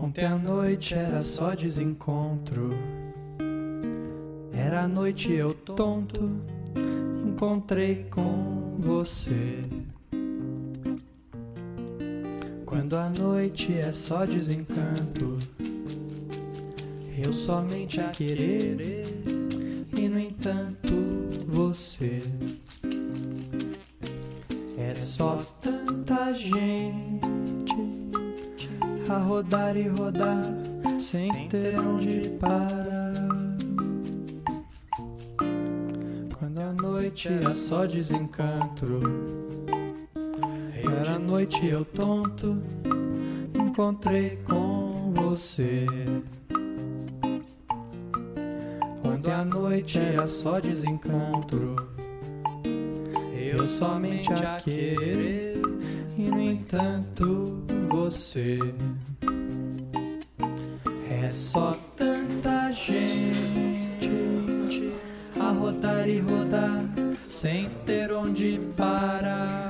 Ontem à noite era só desencontro. Era a noite eu tonto, encontrei com você. Quando a noite é só desencanto, eu somente a querer, e no entanto você. É só tanta gente a rodar e rodar sem ter onde parar. Quando a noite é só desencanto, era a noite eu tonto, encontrei com você. Quando a noite é só desencanto, eu somente a querer, e no entanto você. É só tanta gente a rodar e rodar sem ter onde parar.